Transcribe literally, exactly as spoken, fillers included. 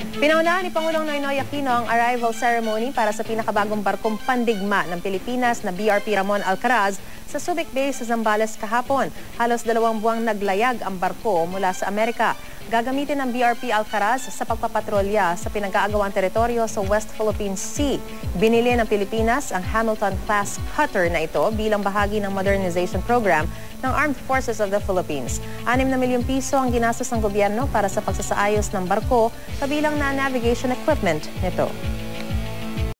Pinaunahan ni Pangulong Noynoy Aquino ang arrival ceremony para sa pinakabagong barkong pandigma ng Pilipinas na B R P Ramon Alcaraz sa Subic Bay sa Zambales kahapon. Halos dalawang buwang naglayag ang barko mula sa Amerika. Gagamitin ng B R P Alcaraz sa pagpapatrolya sa pinag-aagawang teritoryo sa West Philippine Sea. Binili ng Pilipinas ang Hamilton-class cutter na ito bilang bahagi ng modernization program ng Armed Forces of the Philippines. Anim na milyong piso ang ginastos ng gobyerno para sa pagsasaayos ng barko kabilang na navigation equipment nito.